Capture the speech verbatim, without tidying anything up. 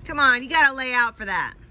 Come on, you gotta lay out for that.